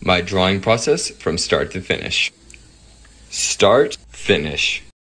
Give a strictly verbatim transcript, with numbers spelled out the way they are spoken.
my drawing process from start to finish. Start, finish.